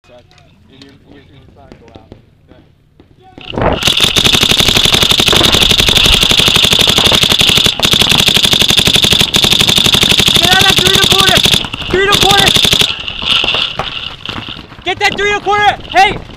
Check. In your front, go out. Okay. Get out of that 3 1/4! 3 1/4! Get that 3 1/4! Hey!